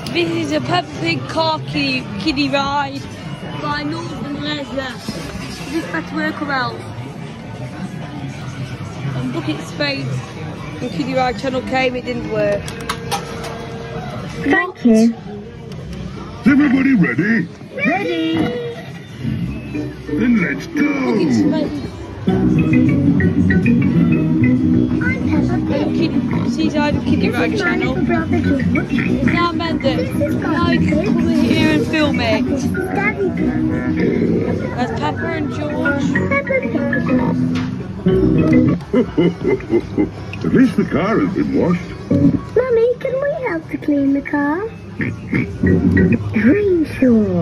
This is a Peppa Pig car kiddie ride by Northern Leisure. Is this better work or else? On Bucket Spade and Kiddie Ride Channel came, it didn't work. Thank you. Is everybody ready? Ready? Then let's go! Bucket Spade. I'm Peppa Pig. She's on the Kiddie Ride This is my Channel. little brother George. It's now Amanda. This is Now you can come in here and film it. This is Daddy Peppa. That's Peppa and George. Peppa Pig. At least the car has been washed. Mummy, can we help to clean the car? Greenshaw.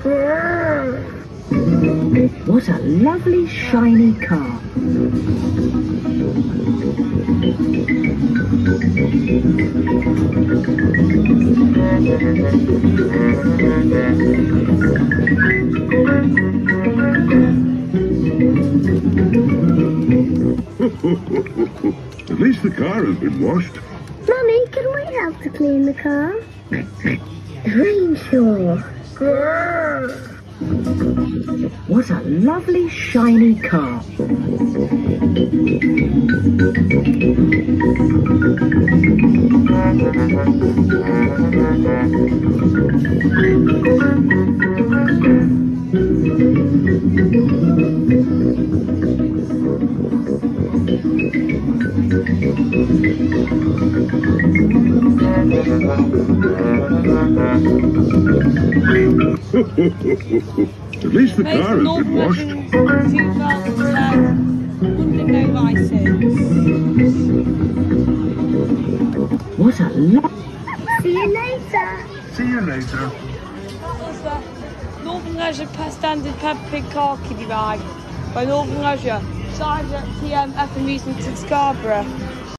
What a lovely shiny car. At least the car has been washed. Mummy, can we help to clean the car? Greenshaw. What a lovely shiny car. At least the car has been washed. 2010, under no licence. What a See you later. See you later. That was the Northern Leisure Standard Peppa Pig car kiddie ride by Northern Leisure. Signed at TMF Amusement in Scarborough.